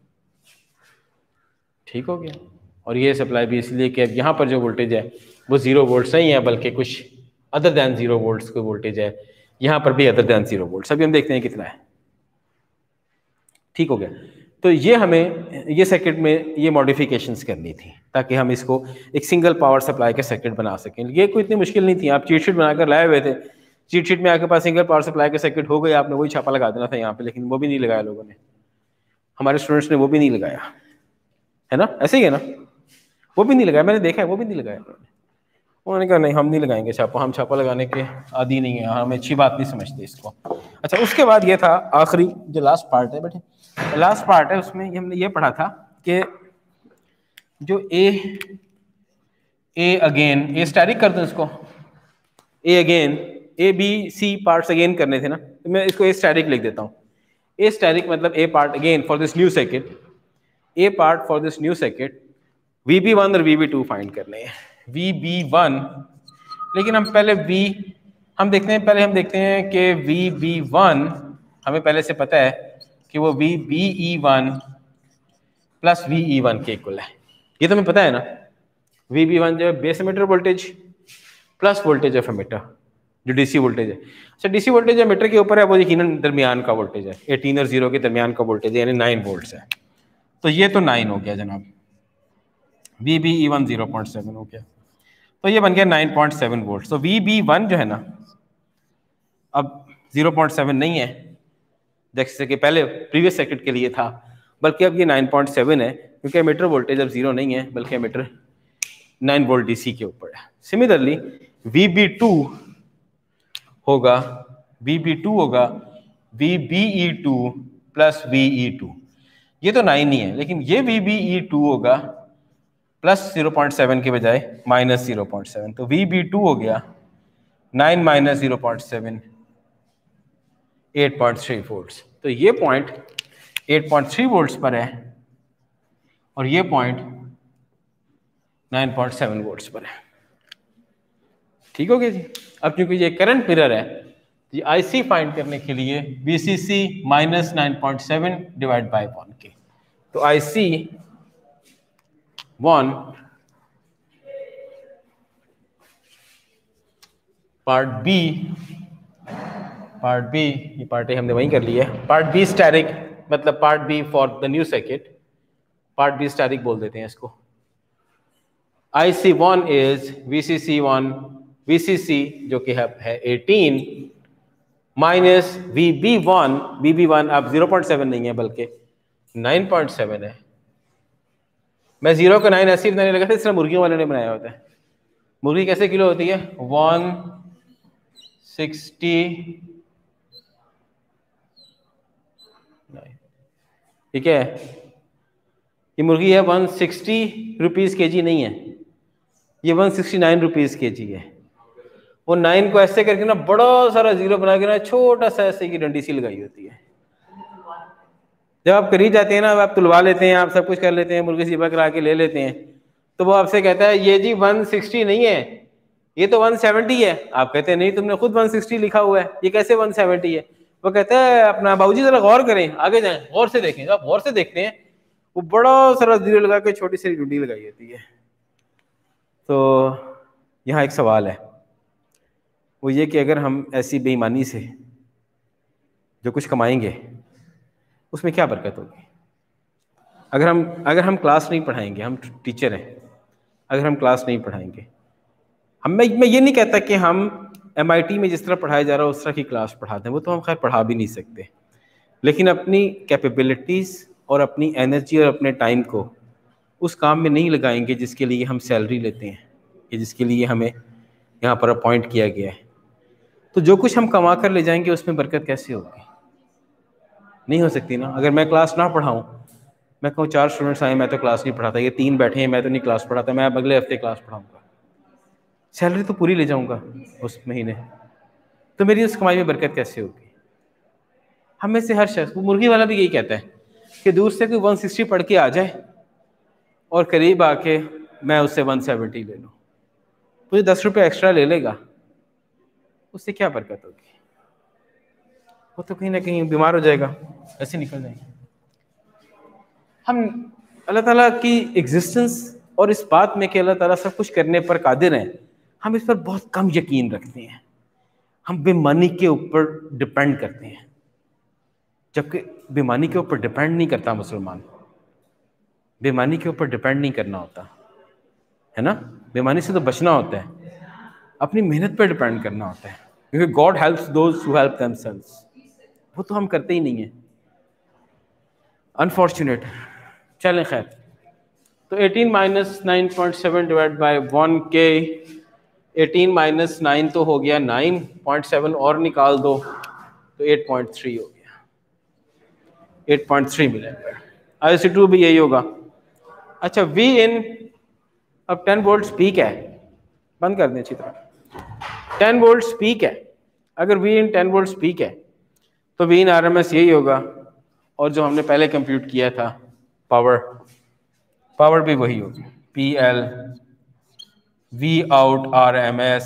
ठीक हो गया। और ये सप्लाई भी इसलिए कि अब यहाँ पर जो वोल्टेज है वो जीरो वोल्ट्स नहीं है, बल्कि कुछ अदर दैन जीरो वोल्ट्स को वोल्टेज है, यहाँ पर भी अदर दैन जीरो वोल्ट्स, अभी हम देखते हैं कितना है। ठीक हो गया, तो ये हमें ये सर्किट में ये मॉडिफिकेशंस करनी थी ताकि हम इसको एक सिंगल पावर सप्लाई के सर्किट बना सकें। ये कोई इतनी मुश्किल नहीं थी, आप चीट शीट बनाकर लाए हुए थे, चीट शीट में आपके पास सिंगल पावर सप्लाई के सर्किट हो गए, आपने वही छापा लगा देना था यहाँ पे, लेकिन वो भी नहीं लगाया लोगों ने, हमारे स्टूडेंट्स ने वो भी नहीं लगाया, है ना, ऐसे ही है ना, वो भी नहीं लगाया, मैंने देखा है वो भी नहीं लगाया। उन्होंने कहा नहीं हम नहीं लगाएंगे छापा, हम छापा लगाने के आदी नहीं है, हम अच्छी बात नहीं समझते इसको। अच्छा, उसके बाद ये था आखिरी जो लास्ट पार्ट है, बेटे लास्ट पार्ट है, उसमें हमने ये पढ़ा था कि जो ए ए अगेन ए स्टैटिक कर दूं इसको, A again A B C parts again करने थे ना, तो मैं इसको ए स्टैटिक लिख देता हूँ। ए स्टैटिक मतलब A part again for this new circuit, A part for this new circuit, V B one और वी बी टू फाइंड करने हैं, वी बी वन। लेकिन हम पहले वी हम देखते हैं पहले हम देखते हैं कि वी बी वन हमें पहले से पता है कि वो V B E one plus V E one के इक्वल है, ये तो हमें पता है ना। वी बी वन जो है base emitter voltage plus voltage of emitter, जो डीसी वोल्टेज है। अच्छा, डीसी वोल्टेज जो मीटर के ऊपर है वो यकीनन दरमियान का वोल्टेज है, एटीन और जीरो के दरमियान का वोल्टेज है, यानी नाइन वोल्ट्स है। तो ये तो नाइन हो गया जनाब, V B E one zero point seven हो गया, तो ये बन गया नाइन पॉइंट सेवन वोल्ट। तो वी बी वन जो है ना अब जीरो पॉइंट सेवन नहीं है जैसे कि पहले प्रीवियस सर्किट के लिए था, बल्कि अब ये नाइन पॉइंट सेवन है, क्योंकि एमीटर वोल्टेज अब जीरो नहीं है बल्कि एमीटर नाइन वोल्ट डीसी के ऊपर है। सिमिलरली वी बी टू होगा वी बी टू होगा V B E two plus V E two, ये तो नाइन ही है, लेकिन ये वी बी ई टू होगा प्लस जीरो पॉइंट सेवन के बजाय माइनस जीरो पॉइंट सेवन, तो वी बी टू हो गया nine minus zero point seven eight point three volts. तो ये point eight point three volts पर है और ये point nine point seven volts पर है। ठीक हो गया जी। अब क्योंकि ये करंट मिरर है, ये आईसी फाइंड करने के लिए VCC minus nine point seven divide by one K, तो IC one part B part B ये पार्ट ए हमने वहीं कर लिया है, पार्ट बी स्टैटिक मतलब part B for the new circuit, part B static बोल देते हैं इसको। I C one is V C C one V C C जो कि है, है eighteen minus V B one V B one अब जीरो पॉइंट सेवन नहीं है बल्कि नाइन पॉइंट सेवन है। मैं जीरो का नाइन ऐसे ही बनाने लगा था इस तरह मुर्गियों वाले ने बनाया होता है। मुर्गी कैसे किलो होती है? वन सिक्सटी, ठीक है, ये मुर्गी है वन सिक्सटी रुपीज के जी नहीं है, ये वन सिक्सटी नाइन रुपीज के जी है। वो नाइन को ऐसे करके ना बड़ा सारा जीरो बना के ना छोटा सा ऐसे की डंडी सी लगाई होती है। जब आप करीब जाते हैं ना, आप तुलवा लेते हैं, आप सब कुछ कर लेते हैं, मुर्गी सीबा करा के ले लेते हैं, तो वो आपसे कहता है ये जी वन सिक्सटी नहीं है, ये तो वन सेवेंटी है। आप कहते हैं नहीं, तुमने खुद वन सिक्सटी लिखा हुआ है, ये कैसे वन सेवेंटी है? वो कहता है अपना बाबूजी जरा गौर करें, आगे जाएं, गौर से देखें। जब आप गौर से देखते हैं वो बड़ा सारा जीरो लगा के छोटी सी डंडी लगाई होती है। तो यहाँ एक सवाल है, वो ये कि अगर हम ऐसी बेईमानी से जो कुछ कमाएंगे उसमें क्या बरकत होगी? अगर हम अगर हम क्लास नहीं पढ़ाएंगे, हम टीचर हैं, अगर हम क्लास नहीं पढ़ाएंगे, हम मैं मैं ये नहीं कहता कि हम एम आई टी में जिस तरह पढ़ाया जा रहा है उस तरह की क्लास पढ़ाते हैं, वो तो हम खैर पढ़ा भी नहीं सकते, लेकिन अपनी कैपेबिलिटीज़ और अपनी एनर्जी और अपने टाइम को उस काम में नहीं लगाएंगे जिसके लिए हम सैलरी लेते हैं या जिसके लिए हमें यहाँ पर अपॉइंट किया गया है, तो जो कुछ हम कमा कर ले जाएंगे उसमें बरकत कैसे होगी? नहीं हो सकती ना। अगर मैं क्लास ना पढ़ाऊँ, मैं कहूँ चार स्टूडेंट्स आए, मैं तो क्लास नहीं पढ़ाता, ये तीन बैठे हैं, मैं तो नहीं क्लास पढ़ाता, मैं अब अगले हफ्ते क्लास पढ़ाऊँगा, सैलरी तो पूरी ले जाऊँगा उस महीने, तो मेरी उस कमाई में बरकत कैसे होगी? हम में से हर शख्स, वो मुर्गी वाला भी यही कहता है कि दूर से कोई वन सिक्सटी पढ़ के आ जाए और करीब आके मैं उससे वन सेवेंटी ले लूँ, तो ये दस रुपये एक्स्ट्रा ले लेगा, उससे क्या बरकत होगी? वो तो कहीं ना कहीं बीमार हो जाएगा, ऐसे निकल जाएंगे। हम अल्लाह ताला की एग्जिस्टेंस और इस बात में कि अल्लाह ताला सब कुछ करने पर कादिर हैं, हम इस पर बहुत कम यकीन रखते हैं। हम बेईमानी के ऊपर डिपेंड करते हैं, जबकि बेईमानी के ऊपर डिपेंड नहीं करता मुसलमान। बेईमानी के ऊपर डिपेंड नहीं करना होता है ना, बेईमानी से तो बचना होता है, अपनी मेहनत पर डिपेंड करना होता है, क्योंकि God helps those who help themselves. वो तो हम करते ही नहीं है, अनफॉर्चुनेट। चलें खैर, तो eighteen minus nine point seven divide by one K, eighteen minus nine तो हो गया नाइन पॉइंट सेवन, और निकाल दो तो एट पॉइंट थ्री हो गया, एट पॉइंट थ्री मिलेगा। आई सी टू भी यही होगा। अच्छा, वी इन अब टेन वोल्ट पीक है, बंद कर दें अच्छी तरह। टेन वोल्ट पीक है, अगर V in ten volt peak है तो V in R M S यही होगा, और जो हमने पहले कंप्यूट किया था पावर, पावर भी वही होगी, P L V out R M S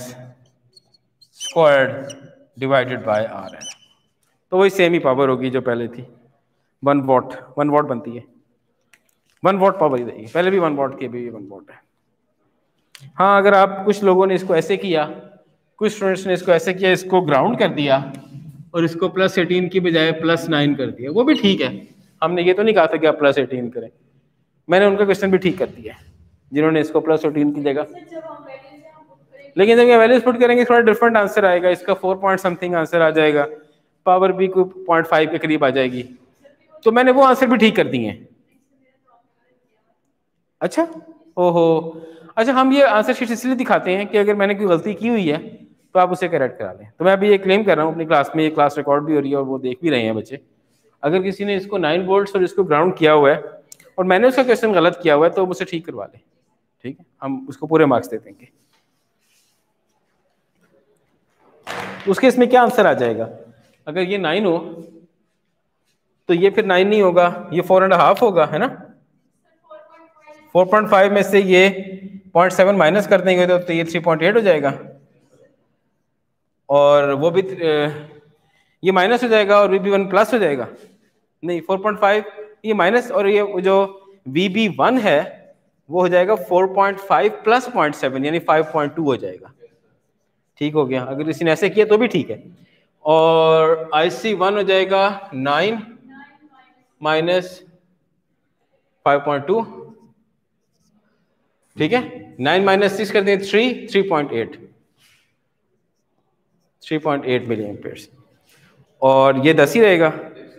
squared divided by R N, तो वही सेम ही पावर होगी जो पहले थी, वन वॉट वन वॉट बनती है, वन वॉट पावर ही देगी, पहले भी वन वॉट की भी वन वॉट है। हाँ, अगर आप कुछ लोगों ने इसको ऐसे किया, कुछ स्टूडेंट्स ने इसको ऐसे किया, इसको ग्राउंड कर दिया और इसको प्लस एटीन की बजाय प्लस नाइन कर दिया, वो भी ठीक है। हमने ये तो नहीं कहा था कि आप प्लस एटीन करें, मैंने उनका क्वेश्चन भी ठीक कर दिया है, जिन्होंने इसको प्लस फोर्टीन की जगह, लेकिन जब ये वैल्यूज पुट करेंगे थोड़ा डिफरेंट आंसर आएगा, इसका फोर पॉइंट समथिंग आंसर आ जाएगा, पावर भी कोई पॉइंट फाइव के करीब आ जाएगी। तो मैंने वो आंसर भी ठीक कर दिए हैं। अच्छा, ओहो, अच्छा हम ये आंसर शीट इसलिए दिखाते हैं कि अगर मैंने कोई गलती की हुई है तो आप उसे करेक्ट करा लें। तो मैं अभी ये क्लेम कर रहा हूँ अपनी क्लास में, ये क्लास रिकॉर्ड भी हो रही है और वो देख भी रहे हैं बच्चे, अगर किसी ने इसको नाइन वोल्ट्स और इसको ग्राउंड किया हुआ है और मैंने उसका क्वेश्चन गलत किया हुआ है तो मुझसे ठीक करवा लें, ठीक है, हम उसको पूरे मार्क्स दे देंगे। उसके इसमें क्या आंसर आ जाएगा, अगर ये नाइन हो तो ये फिर नाइन नहीं होगा, ये फोर एंड हाफ होगा, है ना। फोर पॉइंट फाइव में से ये पॉइंट सेवन माइनस कर देंगे तो ये थ्री पॉइंट एट हो जाएगा, और वो भी ये माइनस हो जाएगा और वी बी वन प्लस हो जाएगा। नहीं, फोर पॉइंट फाइव ये माइनस, और ये जो वी बी वन है वो हो जाएगा four point five plus point seven यानी फाइव पॉइंट टू हो जाएगा। ठीक हो गया, अगर किसी ने ऐसे किया तो भी ठीक है। और आई सी वन हो जाएगा nine minus five point two, ठीक है, नाइन माइनस सिक्स कर दें three, three point eight, three point eight milliamperes, और ये दस ही रहेगा।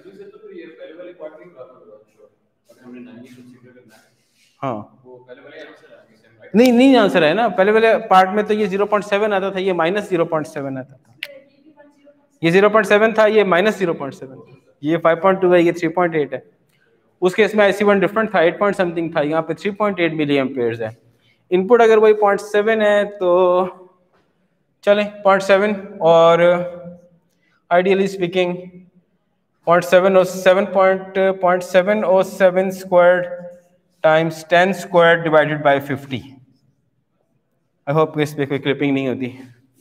हाँ नहीं नहीं आंसर है ना, पहले वाले पार्ट में तो ये ज़ीरो पॉइंट सेवन आता था, ये माइनस ज़ीरो पॉइंट सेवन आता था, ये ज़ीरो पॉइंट सेवन था, ये माइनस ज़ीरो पॉइंट सेवन, ये फाइव पॉइंट टू है, ये थ्री पॉइंट एट है। उस केस में आई सी वन डिफरेंट था, एट पॉइंट समथिंग था, यहाँ पे three point eight milliamperes है। इनपुट अगर वही पॉइंट सेवन है तो चलें पॉइंट सेवन, और आइडियली स्पीकिंग पॉइंट सेवन और सेवन पॉइंट पॉइंट सेवन और seven squared times ten squared divided by fifty. I hope इस पे कोई क्लिपिंग नहीं होती।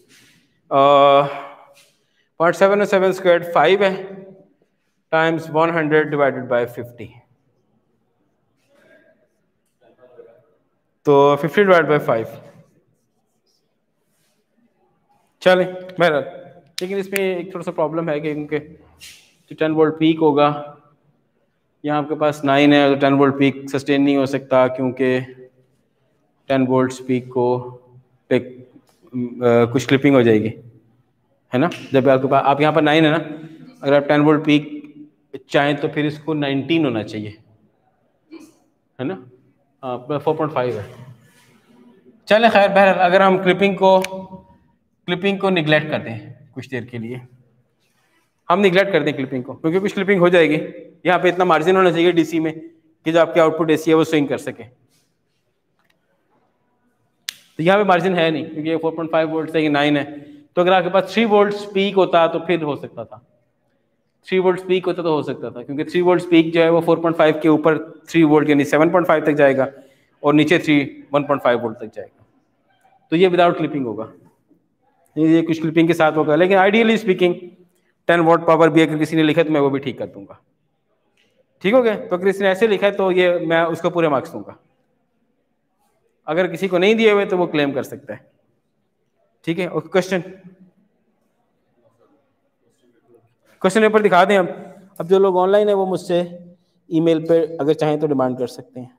पॉइंट सेवन और सेवन स्क्वायर्ड फाइव है times one hundred divided by fifty, तो फिफ्टी डिवाइड बाय फाइव। चलें बहरहाल, लेकिन इसमें एक थोड़ा सा प्रॉब्लम है कि क्योंकि जो टेन वोल्ट पीक होगा यहाँ आपके पास नाइन है, तो टेन वोल्ट पीक सस्टेन नहीं हो सकता क्योंकि टेन वोल्ट पीक को पे कुछ क्लिपिंग हो जाएगी, है ना। जब आपके पास आप यहाँ पर नाइन है ना, अगर आप टेन वोल्ट पीक चाहें तो फिर इसको नाइनटीन होना चाहिए, है ना। हाँ फोर पॉइंट फाइव है। चलें खैर, बहरहाल अगर हम क्लिपिंग को क्लिपिंग को निगलेक्ट कर दें कुछ देर के लिए, हम निगलेक्ट कर दें क्लिपिंग को, क्योंकि कुछ क्लिपिंग हो जाएगी। यहाँ पे इतना मार्जिन होना चाहिए डीसी में कि जो आपके आउटपुट एसी है वो स्विंग कर सके, तो यहाँ पे मार्जिन है नहीं क्योंकि ये फोर पॉइंट फाइव वोल्ट से ये नाइन है। तो अगर आपके पास थ्री वोल्ट पीक होता तो फिर हो सकता था, थ्री वोल्ट पीक होता तो हो सकता था, क्योंकि थ्री वोल्ट पीक जो है वो फोर पॉइंट फाइव के ऊपर थ्री वोल्ट यानी सेवन पॉइंट फाइव तक जाएगा और नीचे three one point five volt तक जाएगा, तो ये विदाउट क्लिपिंग होगा, ये कुछ क्लिपिंग के साथ होगा। लेकिन ideally speaking ten volt power भी अगर किसी ने लिखा तो मैं वो भी ठीक कर दूंगा। ठीक हो गया, तो अगर किसी ने ऐसे लिखा है तो ये मैं उसको पूरे मार्क्स दूंगा, अगर किसी को नहीं दिए हुए तो वो क्लेम कर सकता है। ठीक है, ओके, क्वेश्चन क्वेश्चन पेपर दिखा दें। अब अब जो लोग ऑनलाइन है वो मुझसे ईमेल पे अगर चाहें तो डिमांड कर सकते हैं।